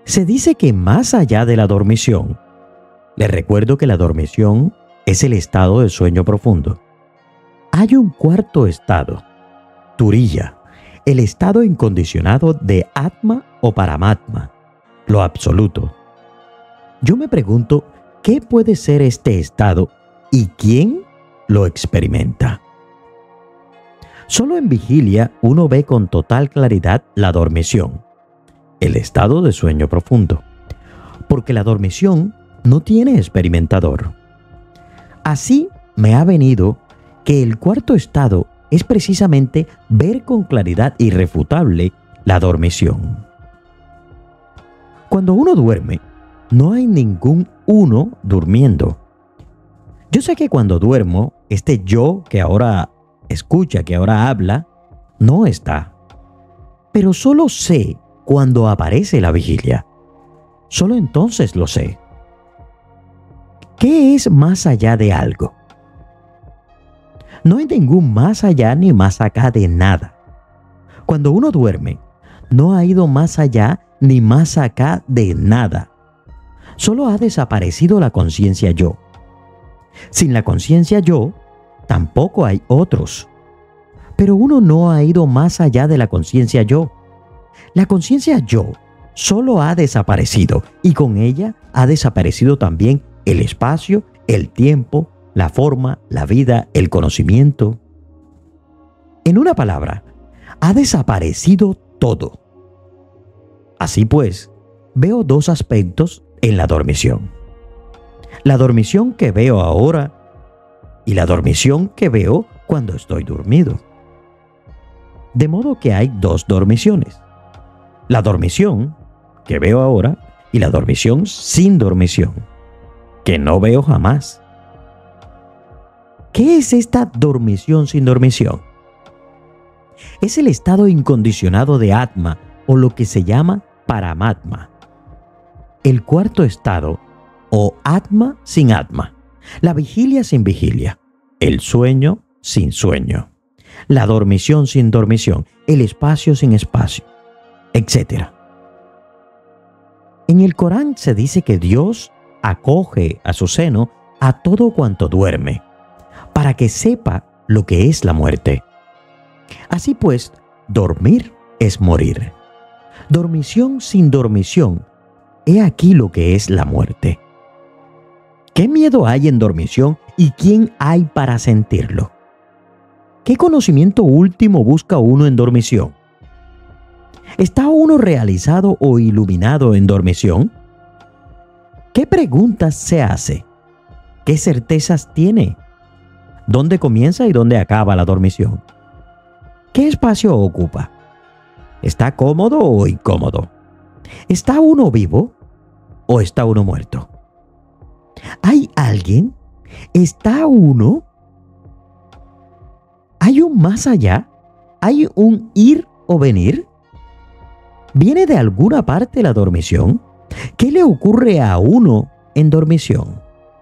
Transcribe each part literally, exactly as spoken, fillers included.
Se dice que más allá de la dormición, les recuerdo que la dormición es el estado de sueño profundo, hay un cuarto estado, Turiya, el estado incondicionado de Atma o Paramatma, lo absoluto. Yo me pregunto, ¿qué puede ser este estado y quién lo experimenta? Solo en vigilia uno ve con total claridad la dormición, el estado de sueño profundo, porque la dormición no tiene experimentador. Así me ha venido que el cuarto estado es precisamente ver con claridad irrefutable la dormición. Cuando uno duerme, no hay ningún uno durmiendo. Yo sé que cuando duermo, este yo que ahora escucha, que ahora habla, no está. Pero solo sé cuando aparece la vigilia. Solo entonces lo sé. ¿Qué es más allá de algo? No hay ningún más allá ni más acá de nada. Cuando uno duerme, no ha ido más allá ni más acá de nada. Solo ha desaparecido la conciencia yo. Sin la conciencia yo, tampoco hay otros. Pero uno no ha ido más allá de la conciencia yo. La conciencia yo solo ha desaparecido y con ella ha desaparecido también el espacio, el tiempo, la forma, la vida, el conocimiento. En una palabra, ha desaparecido todo. Así pues, veo dos aspectos en la dormición. La dormición que veo ahora y la dormición que veo cuando estoy dormido. De modo que hay dos dormiciones. La dormición que veo ahora y la dormición sin dormición, que no veo jamás. ¿Qué es esta dormición sin dormición? Es el estado incondicionado de Atma o lo que se llama Paramatma. El cuarto estado o Atma sin Atma. La vigilia sin vigilia. El sueño sin sueño. La dormición sin dormición. El espacio sin espacio. Etcétera. En el Corán se dice que Dios acoge a su seno a todo cuanto duerme, para que sepa lo que es la muerte. Así pues, dormir es morir. Dormición sin dormición, he aquí lo que es la muerte. ¿Qué miedo hay en dormición y quién hay para sentirlo? ¿Qué conocimiento último busca uno en dormición? ¿Está uno realizado o iluminado en dormición? ¿Qué preguntas se hace? ¿Qué certezas tiene? ¿Dónde comienza y dónde acaba la dormición? ¿Qué espacio ocupa? ¿Está cómodo o incómodo? ¿Está uno vivo o está uno muerto? ¿Hay alguien? ¿Está uno? ¿Hay un más allá? ¿Hay un ir o venir? ¿Viene de alguna parte la dormición? ¿Qué le ocurre a uno en dormición?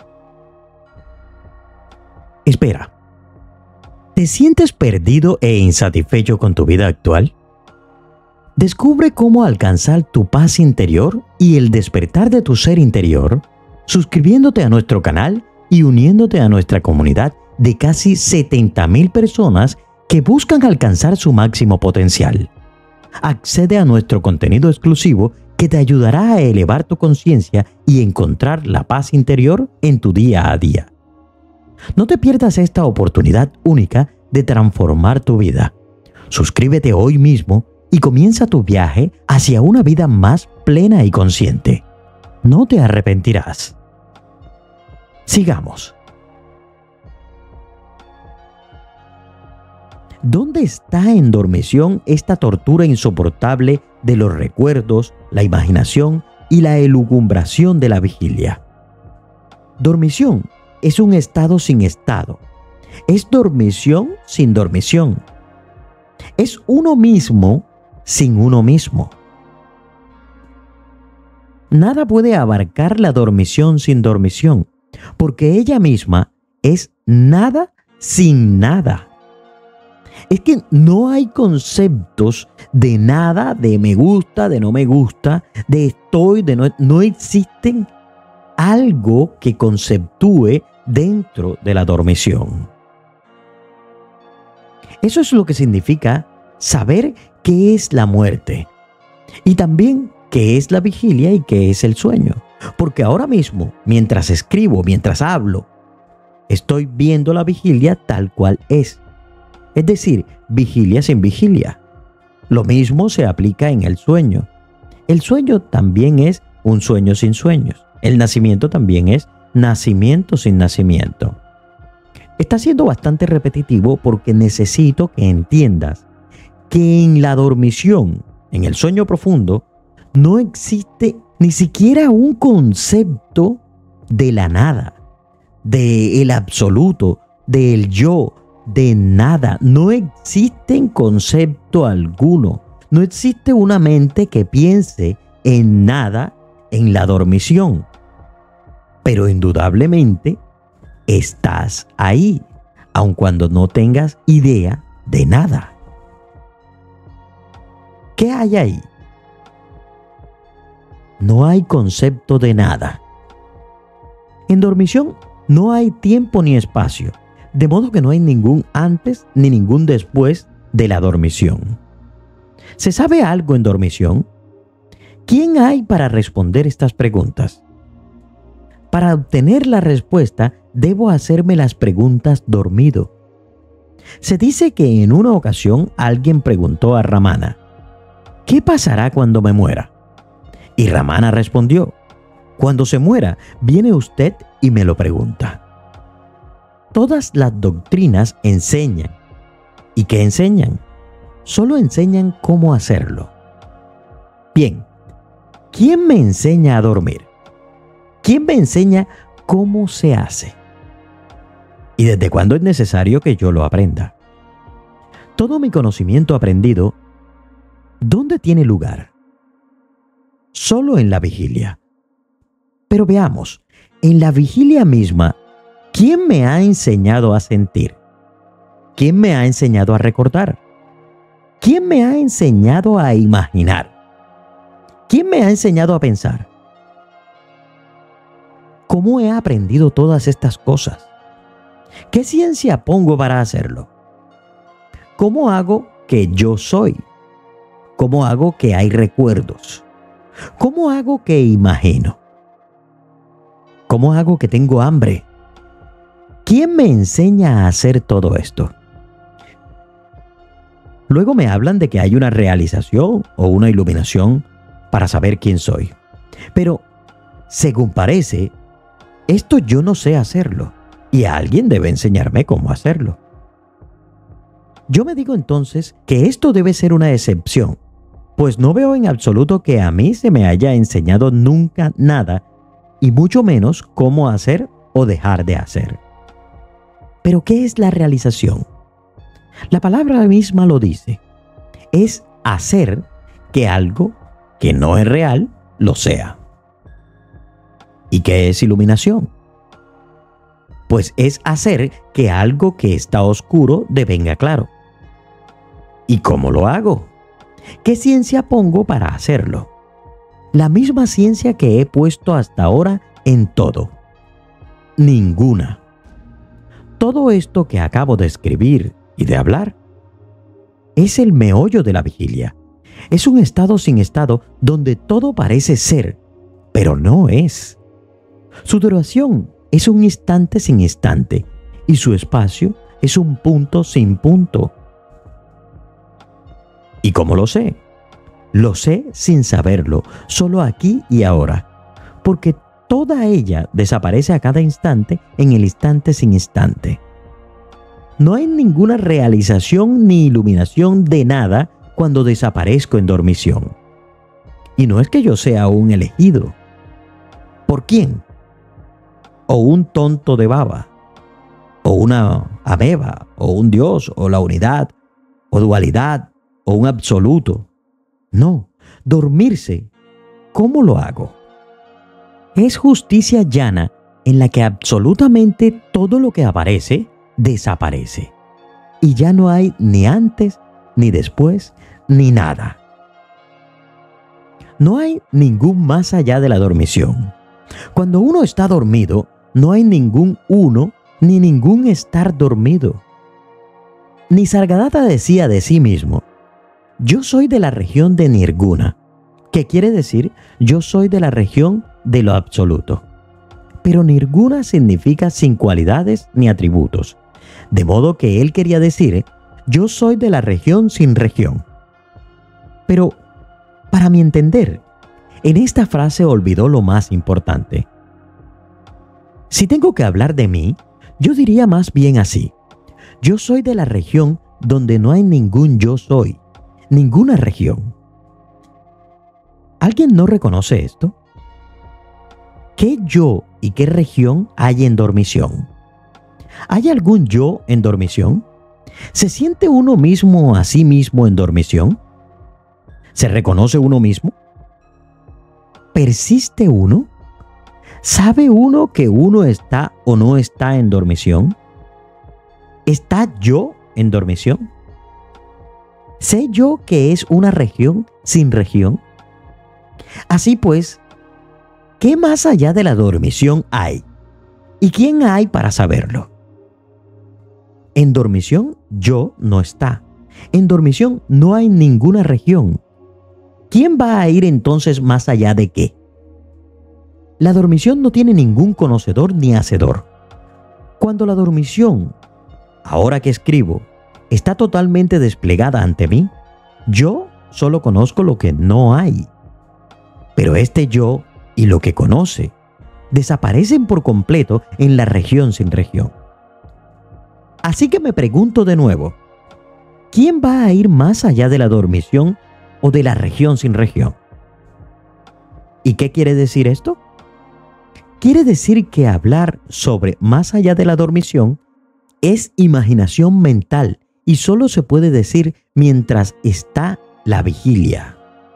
Espera, ¿te sientes perdido e insatisfecho con tu vida actual? Descubre cómo alcanzar tu paz interior y el despertar de tu ser interior, suscribiéndote a nuestro canal y uniéndote a nuestra comunidad de casi setenta mil personas que buscan alcanzar su máximo potencial. Accede a nuestro contenido exclusivo que te ayudará a elevar tu conciencia y encontrar la paz interior en tu día a día. No te pierdas esta oportunidad única de transformar tu vida. Suscríbete hoy mismo y comienza tu viaje hacia una vida más plena y consciente. No te arrepentirás. Sigamos. ¿Dónde está en dormición esta tortura insoportable de los recuerdos, la imaginación y la elucubración de la vigilia? Dormición es un estado sin estado. Es dormición sin dormición. Es uno mismo sin uno mismo. Nada puede abarcar la dormición sin dormición, porque ella misma es nada sin nada. Es que no hay conceptos de nada, de me gusta, de no me gusta, de estoy, de no. No existen algo que conceptúe dentro de la dormición. Eso es lo que significa saber qué es la muerte y también qué es la vigilia y qué es el sueño. Porque ahora mismo, mientras escribo, mientras hablo, estoy viendo la vigilia tal cual es. Es decir, vigilia sin vigilia. Lo mismo se aplica en el sueño. El sueño también es un sueño sin sueños. El nacimiento también es nacimiento sin nacimiento. Está siendo bastante repetitivo porque necesito que entiendas que en la dormición, en el sueño profundo, no existe ni siquiera un concepto de la nada, del absoluto, del yo, de nada. No existe concepto alguno. No existe una mente que piense en nada en la dormición. Pero indudablemente estás ahí, aun cuando no tengas idea de nada. ¿Qué hay ahí? No hay concepto de nada. En dormición no hay tiempo ni espacio, de modo que no hay ningún antes ni ningún después de la dormición. ¿Se sabe algo en dormición? ¿Quién hay para responder estas preguntas? Para obtener la respuesta, debo hacerme las preguntas dormido. Se dice que en una ocasión alguien preguntó a Ramana, ¿qué pasará cuando me muera? Y Ramana respondió, cuando se muera, viene usted y me lo pregunta. Todas las doctrinas enseñan. ¿Y qué enseñan? Solo enseñan cómo hacerlo. Bien, ¿quién me enseña a dormir? ¿Quién me enseña cómo se hace? ¿Y desde cuándo es necesario que yo lo aprenda? Todo mi conocimiento aprendido, ¿dónde tiene lugar? Solo en la vigilia. Pero veamos, en la vigilia misma, ¿quién me ha enseñado a sentir? ¿Quién me ha enseñado a recordar? ¿Quién me ha enseñado a imaginar? ¿Quién me ha enseñado a pensar? ¿Cómo he aprendido todas estas cosas? ¿Qué ciencia pongo para hacerlo? ¿Cómo hago que yo soy? ¿Cómo hago que hay recuerdos? ¿Cómo hago que imagino? ¿Cómo hago que tengo hambre? ¿Quién me enseña a hacer todo esto? Luego me hablan de que hay una realización o una iluminación para saber quién soy. Pero, según parece, esto yo no sé hacerlo y alguien debe enseñarme cómo hacerlo. Yo me digo entonces que esto debe ser una excepción, pues no veo en absoluto que a mí se me haya enseñado nunca nada y mucho menos cómo hacer o dejar de hacer. ¿Pero qué es la realización? La palabra misma lo dice. Es hacer que algo que no es real lo sea. ¿Y qué es iluminación? Pues es hacer que algo que está oscuro devenga claro. ¿Y cómo lo hago? ¿Qué ciencia pongo para hacerlo? La misma ciencia que he puesto hasta ahora en todo. Ninguna. Todo esto que acabo de escribir y de hablar es el meollo de la vigilia. Es un estado sin estado donde todo parece ser, pero no es. Su duración es un instante sin instante y su espacio es un punto sin punto. ¿Y cómo lo sé? Lo sé sin saberlo, solo aquí y ahora, porque toda ella desaparece a cada instante en el instante sin instante. No hay ninguna realización ni iluminación de nada cuando desaparezco en dormición. Y no es que yo sea un elegido. ¿Por quién? O un tonto de baba, o una ameba, o un dios, o la unidad, o dualidad, o un absoluto. No, dormirse, ¿cómo lo hago? Es justicia llana en la que absolutamente todo lo que aparece, desaparece. y ya no hay ni antes, ni después, ni nada. No hay ningún más allá de la dormición. Cuando uno está dormido, no hay ningún uno ni ningún estar dormido. Nisargadatta decía de sí mismo: yo soy de la región de Nirguna, que quiere decir yo soy de la región de lo absoluto. Pero Nirguna significa sin cualidades ni atributos, de modo que él quería decir yo soy de la región sin región. Pero, para mi entender, en esta frase olvidó lo más importante. Si tengo que hablar de mí, yo diría más bien así: yo soy de la región donde no hay ningún yo soy, ninguna región. ¿Alguien no reconoce esto? ¿Qué yo y qué región hay en dormición? ¿Hay algún yo en dormición? ¿Se siente uno mismo a sí mismo en dormición? ¿Se reconoce uno mismo? ¿Persiste uno? ¿Sabe uno que uno está o no está en dormición? ¿Está yo en dormición? ¿Sé yo que es una región sin región? Así pues, ¿qué más allá de la dormición hay? ¿Y quién hay para saberlo? En dormición yo no está. En dormición no hay ninguna región. ¿Quién va a ir entonces más allá de qué? La dormición no tiene ningún conocedor ni hacedor. Cuando la dormición, ahora que escribo, está totalmente desplegada ante mí, yo solo conozco lo que no hay. Pero este yo y lo que conoce desaparecen por completo en la región sin región. Así que me pregunto de nuevo, ¿quién va a ir más allá de la dormición o de la región sin región? ¿Y qué quiere decir esto? Quiere decir que hablar sobre más allá de la dormición es imaginación mental y solo se puede decir mientras está la vigilia.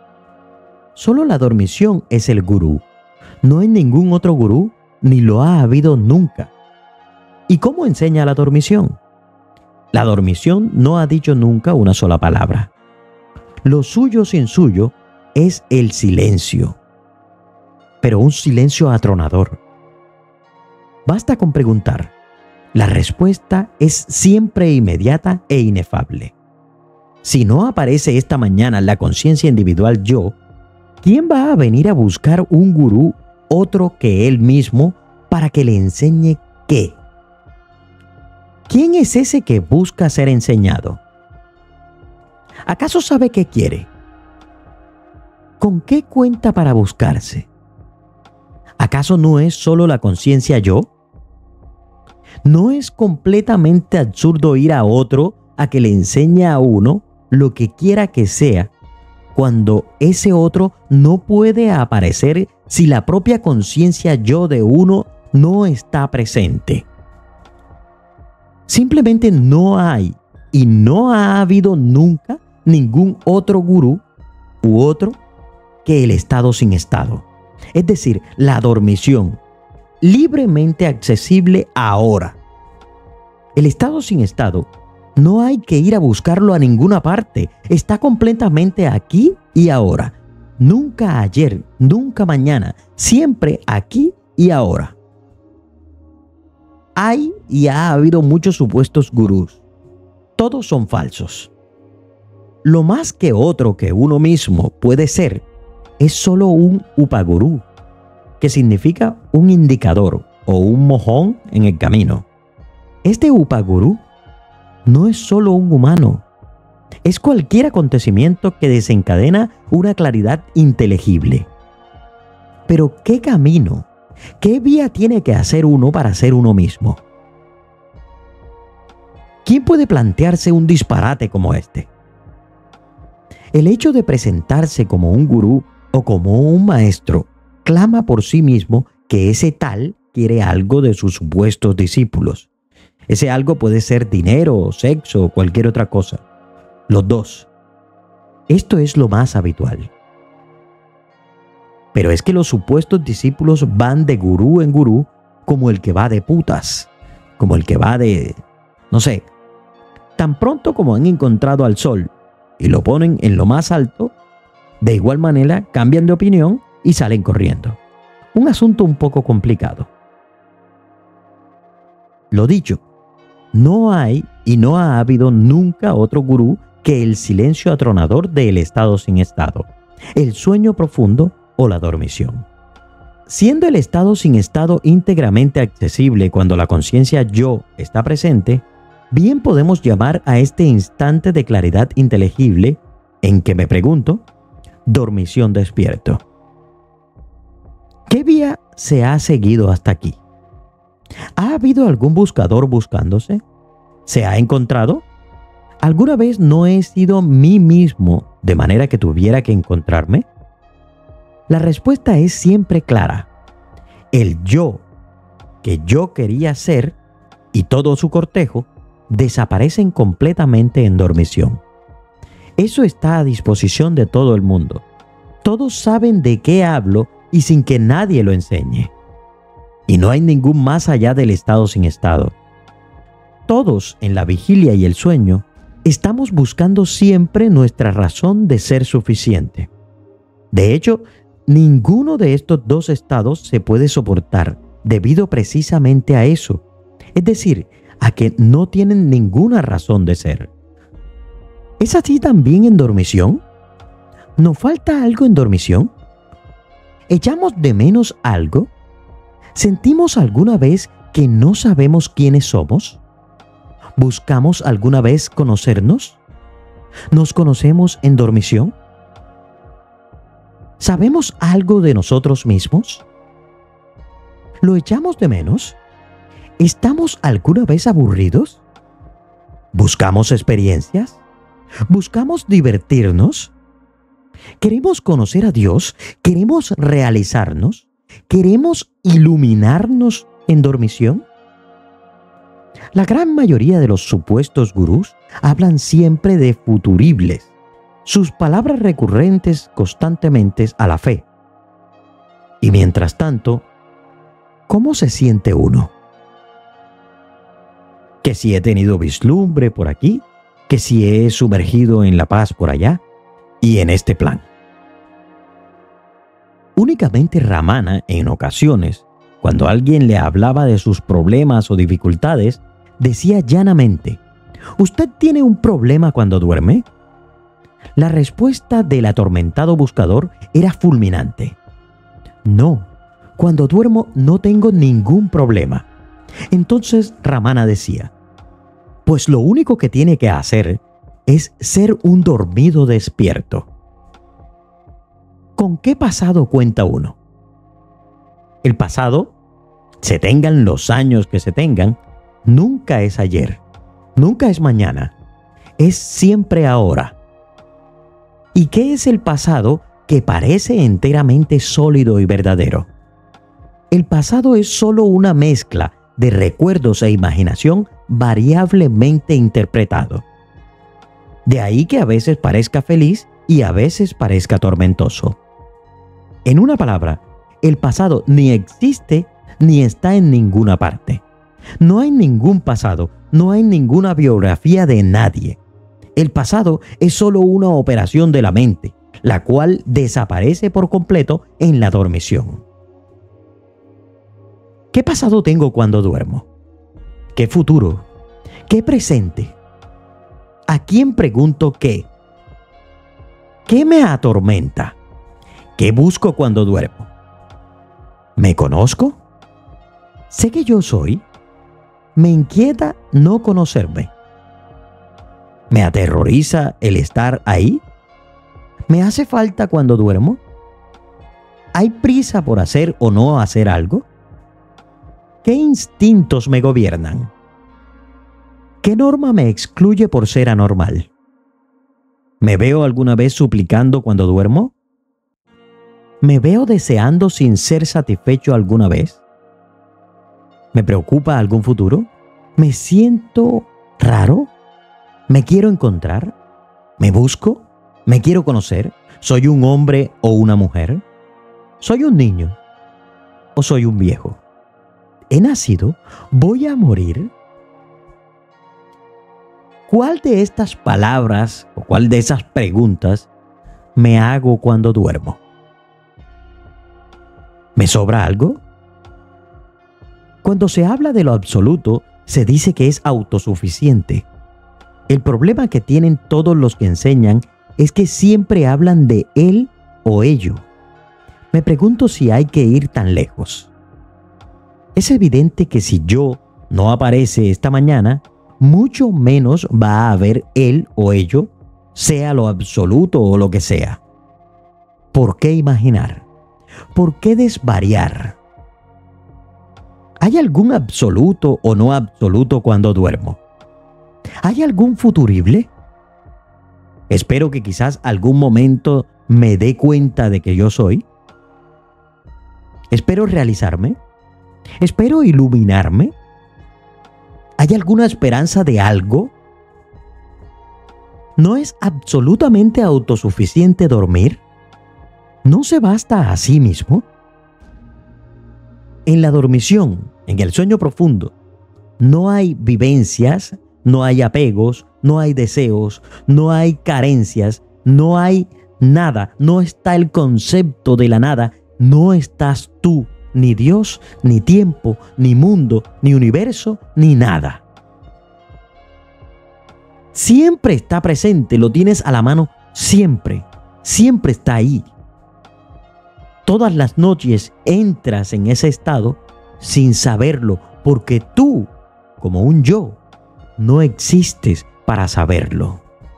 Solo la dormición es el gurú. No hay ningún otro gurú, ni lo ha habido nunca. ¿Y cómo enseña la dormición? La dormición no ha dicho nunca una sola palabra. Lo suyo sin suyo es el silencio, pero un silencio atronador. Basta con preguntar. La respuesta es siempre inmediata e inefable. Si no aparece esta mañana la conciencia individual yo, ¿quién va a venir a buscar un gurú otro que él mismo para que le enseñe qué? ¿Quién es ese que busca ser enseñado? ¿Acaso sabe qué quiere? ¿Con qué cuenta para buscarse? ¿Acaso no es solo la conciencia yo? ¿No es completamente absurdo ir a otro a que le enseñe a uno lo que quiera que sea, cuando ese otro no puede aparecer si la propia conciencia yo de uno no está presente? Simplemente no hay y no ha habido nunca ningún otro gurú u otro que el estado sin estado, es decir, la dormición, libremente accesible ahora. El estado sin estado no hay que ir a buscarlo a ninguna parte, está completamente aquí y ahora. Nunca ayer, nunca mañana, siempre aquí y ahora. Hay y ha habido muchos supuestos gurús. Todos son falsos. Lo más que otro que uno mismo puede ser es solo un upagurú, que significa un indicador o un mojón en el camino. Este upagurú no es solo un humano, es cualquier acontecimiento que desencadena una claridad inteligible. Pero ¿qué camino, qué vía tiene que hacer uno para ser uno mismo? ¿Quién puede plantearse un disparate como este? El hecho de presentarse como un gurú o como un maestro clama por sí mismo que ese tal quiere algo de sus supuestos discípulos. Ese algo puede ser dinero, sexo o cualquier otra cosa. Los dos. Esto es lo más habitual. Pero es que los supuestos discípulos van de gurú en gurú como el que va de putas, como el que va de, no sé, Tan pronto como han encontrado al sol y lo ponen en lo más alto, de igual manera cambian de opinión y salen corriendo. Un asunto un poco complicado. Lo dicho, no hay y no ha habido nunca otro gurú que el silencio atronador del estado sin estado, el sueño profundo o la dormición. Siendo el estado sin estado íntegramente accesible cuando la conciencia yo está presente, bien podemos llamar a este instante de claridad inteligible en que me pregunto, dormición despierto. ¿Qué vía se ha seguido hasta aquí? ¿Ha habido algún buscador buscándose? ¿Se ha encontrado? ¿Alguna vez no he sido mí mismo de manera que tuviera que encontrarme? La respuesta es siempre clara. El yo que yo quería ser y todo su cortejo desaparecen completamente en dormición. Eso está a disposición de todo el mundo. Todos saben de qué hablo y sin que nadie lo enseñe. Y no hay ningún más allá del estado sin estado. Todos en la vigilia y el sueño estamos buscando siempre nuestra razón de ser suficiente. De hecho, ninguno de estos dos estados se puede soportar debido precisamente a eso. Es decir, a que no tienen ninguna razón de ser. ¿Es así también en dormición? ¿Nos falta algo en dormición? ¿Echamos de menos algo? ¿Sentimos alguna vez que no sabemos quiénes somos? ¿Buscamos alguna vez conocernos? ¿Nos conocemos en dormición? ¿Sabemos algo de nosotros mismos? ¿Lo echamos de menos? ¿Estamos alguna vez aburridos? ¿Buscamos experiencias? ¿Buscamos divertirnos? ¿Queremos conocer a Dios? ¿Queremos realizarnos? ¿Queremos iluminarnos en dormición? La gran mayoría de los supuestos gurús hablan siempre de futuribles. Sus palabras recurrentes constantemente a la fe. Y mientras tanto, ¿cómo se siente uno? Que si he tenido vislumbre por aquí, que si he sumergido en la paz por allá y en este plan. Únicamente Ramana, en ocasiones, cuando alguien le hablaba de sus problemas o dificultades, decía llanamente, ¿usted tiene un problema cuando duerme? La respuesta del atormentado buscador era fulminante. No, cuando duermo no tengo ningún problema. Entonces Ramana decía, pues lo único que tiene que hacer es ser un dormido despierto. ¿Con qué pasado cuenta uno? El pasado, se tengan los años que se tengan, nunca es ayer, nunca es mañana, es siempre ahora. ¿Y qué es el pasado que parece enteramente sólido y verdadero? El pasado es solo una mezcla de recuerdos e imaginación variablemente interpretado. De ahí que a veces parezca feliz y a veces parezca tormentoso. En una palabra, el pasado ni existe ni está en ninguna parte. No hay ningún pasado, no hay ninguna biografía de nadie. El pasado es solo una operación de la mente, la cual desaparece por completo en la dormición. ¿Qué pasado tengo cuando duermo? ¿Qué futuro? ¿Qué presente? ¿A quién pregunto qué? ¿Qué me atormenta? ¿Qué busco cuando duermo? ¿Me conozco? ¿Sé que yo soy? ¿Me inquieta no conocerme? ¿Me aterroriza el estar ahí? ¿Me hace falta cuando duermo? ¿Hay prisa por hacer o no hacer algo? ¿Qué instintos me gobiernan? ¿Qué norma me excluye por ser anormal? ¿Me veo alguna vez suplicando cuando duermo? ¿Me veo deseando sin ser satisfecho alguna vez? ¿Me preocupa algún futuro? ¿Me siento raro? ¿Me quiero encontrar? ¿Me busco? ¿Me quiero conocer? ¿Soy un hombre o una mujer? ¿Soy un niño o soy un viejo? ¿He nacido? ¿Voy a morir? ¿Cuál de estas palabras o cuál de esas preguntas me hago cuando duermo? ¿Me sobra algo? Cuando se habla de lo absoluto, se dice que es autosuficiente. El problema que tienen todos los que enseñan es que siempre hablan de él o ello. Me pregunto si hay que ir tan lejos. Es evidente que si yo no aparece esta mañana, mucho menos va a haber él o ello, sea lo absoluto o lo que sea. ¿Por qué imaginar? ¿Por qué desvariar? ¿Hay algún absoluto o no absoluto cuando duermo? ¿Hay algún futurible? Espero que quizás algún momento me dé cuenta de que yo soy. Espero realizarme. Espero iluminarme. ¿Hay alguna esperanza de algo? ¿No es absolutamente autosuficiente dormir? ¿No se basta a sí mismo? En la dormición, en el sueño profundo, no hay vivencias, no hay apegos, no hay deseos, no hay carencias, no hay nada, no está el concepto de la nada, no estás tú, ni Dios, ni tiempo, ni mundo, ni universo, ni nada. Siempre está presente, lo tienes a la mano, siempre, siempre está ahí. Todas las noches entras en ese estado sin saberlo, porque tú, como un yo, no existes para saberlo.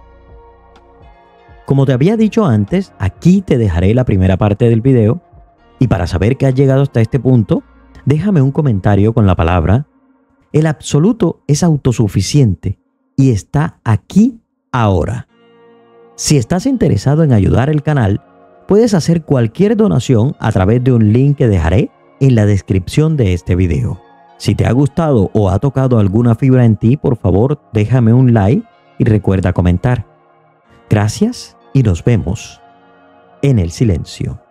Como te había dicho antes, aquí te dejaré la primera parte del video, y para saber que has llegado hasta este punto, déjame un comentario con la palabra: el absoluto es autosuficiente y está aquí ahora. Si estás interesado en ayudar al canal, puedes hacer cualquier donación a través de un link que dejaré en la descripción de este video. Si te ha gustado o ha tocado alguna fibra en ti, por favor déjame un like y recuerda comentar. Gracias y nos vemos en el silencio.